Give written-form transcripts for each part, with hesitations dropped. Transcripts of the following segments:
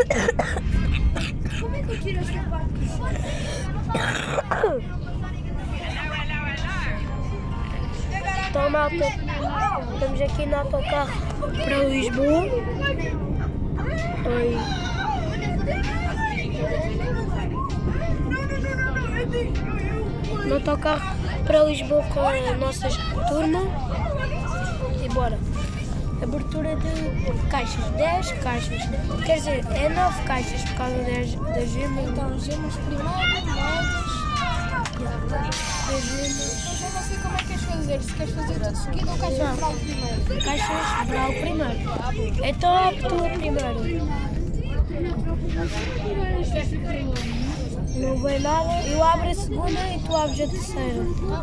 Como é que eu tiro esta parte? Então, malta, estamos aqui no autocarro para Lisboa. Oi. No autocarro para Lisboa com a nossa turma. E bora. Abertura de caixas, 10 caixas. Quer dizer, é 9 caixas por causa das gemas. Então, gemas primeiro, moldes. Das gemas. Eu já não sei como é que queres fazer. Se queres fazer tudo seguido ou caixas de brau primeiro? Caixas de brau primeiro. Então tu a primeiro. Não vem nada. Eu abro a segunda e tu abres a terceira.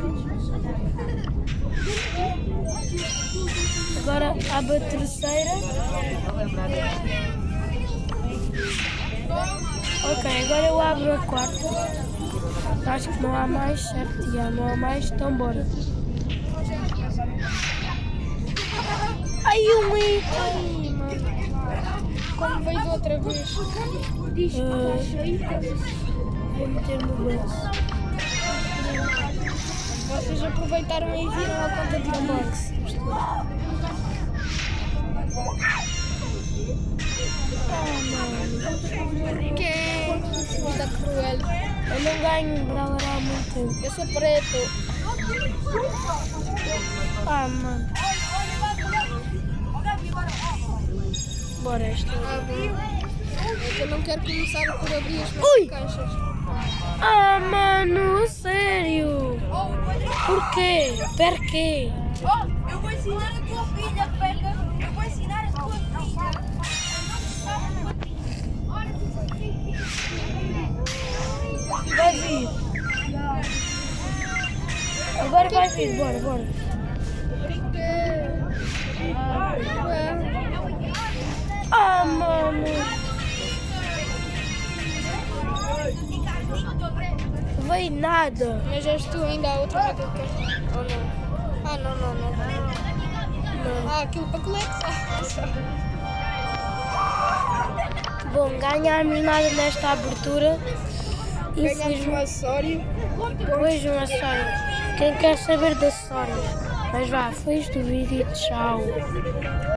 Agora abre a terceira. Ok, agora eu abro a quarta. Acho que não há mais, certo? Já não há mais, então bora. Ai, um item! Como veio da outra vez? Vou meter no bolso. Vocês aproveitaram e viram a conta de unbox. Que é vida cruel. Eu não ganho Brawler há muito tempo. Eu sou preto. Ah, mano. Bora, esta. É que eu não quero começar por abrir as Ui! minhas caixas. Ah, mano, sério? Por quê? Per quê? Oh, eu vou ensinar a tua filha, Peca. Eu vou ensinar a tua filha. Vai vir. Agora vai vir, bora, bora. Ah, mano. Veio nada. Mas és tu ainda a outra meta que queres? Ou não? Ah, não. Não. Ah, aquilo para coleção. Bom, ganhámos nada nesta abertura. Ganhámos um acessório. Depois um acessório. Quem quer saber de acessórios? Mas vá, foi isto o vídeo e tchau.